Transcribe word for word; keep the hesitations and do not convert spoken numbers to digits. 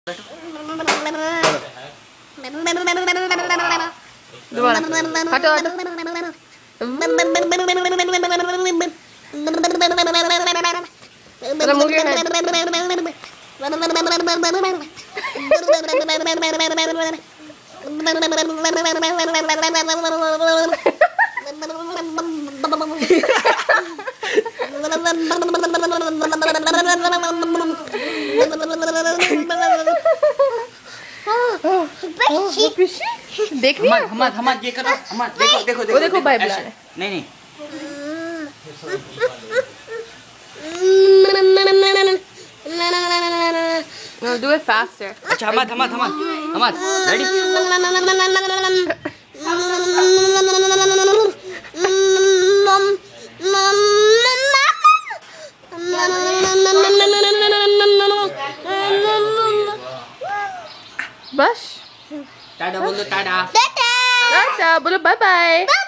दोबारा हटो हटो मुझे देख रही है? हम्मद हम्मद ये करो, हम्मद देखो देखो देखो देखो भाई बुला रहे। नहीं नहीं No, do it faster. अच्छा हम्मद हम्मद हम्मद हम्मद रेडी बस टाटा बोलो टाटा टाटा बोलो बाय बाय